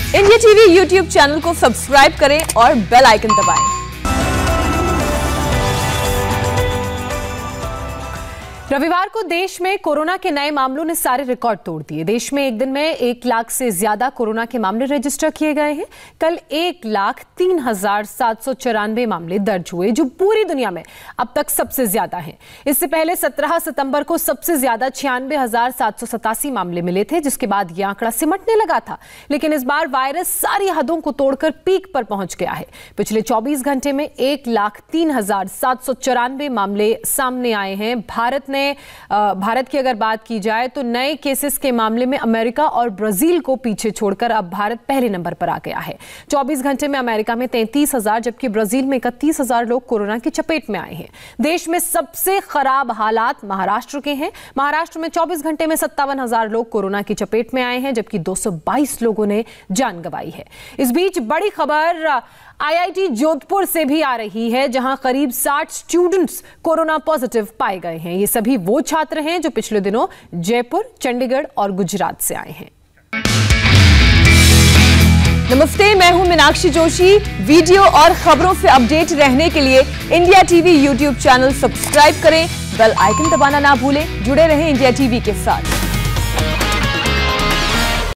India TV YouTube channel को subscribe करें और बेल आइकन दबाएं। रविवार को देश में कोरोना के नए मामलों ने सारे रिकॉर्ड तोड़ दिए। देश में एक दिन में 1 लाख से ज्यादा कोरोना के मामले रजिस्टर किए गए हैं। कल 1,03,794 मामले दर्ज हुए, जो पूरी दुनिया में अब तक सबसे ज्यादा हैं। इससे पहले 17 सितंबर को सबसे ज्यादा 96,787 मामले मिले थे, जिसके बाद यह आंकड़ा सिमटने लगा था। लेकिन इस बार वायरस सारी हदों को तोड़कर पीक पर पहुंच गया है। पिछले 24 घंटे में 1,03,794 मामले सामने आए हैं। भारत की अगर बात की जाए तो नए केसेस के मामले में अमेरिका और ब्राजील को पीछे छोड़कर अब भारत पहले नंबर पर आ गया है। 24 घंटे में अमेरिका में 33,000 जबकि ब्राजील में 31,000 लोग कोरोना की चपेट में आए हैं। देश में सबसे खराब हालात महाराष्ट्र के हैं। महाराष्ट्र में 24 घंटे में 57,000 लोग कोरोना की चपेट में आए हैं, जबकि 222 लोगों ने जान गंवाई है। इस बीच बड़ी खबर आईआईटी जोधपुर से भी आ रही है, जहां करीब 60 स्टूडेंट्स कोरोना पॉजिटिव पाए गए हैं। ये सभी वो छात्र हैं जो पिछले दिनों जयपुर, चंडीगढ़ और गुजरात से आए हैं। नमस्ते, मैं हूं मीनाक्षी जोशी। वीडियो और खबरों से अपडेट रहने के लिए India TV YouTube channel subscribe करें, बेल आइकन दबाना ना भूलें। जुड़े रहें इंडिया टीवी के साथ।